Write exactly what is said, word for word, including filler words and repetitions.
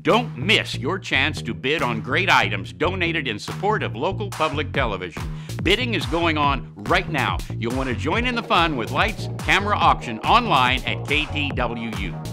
Don't miss your chance to bid on great items donated in support of local public television. Bidding is going on right now. You'll want to join in the fun with Lights Camera Auction online at K T W U.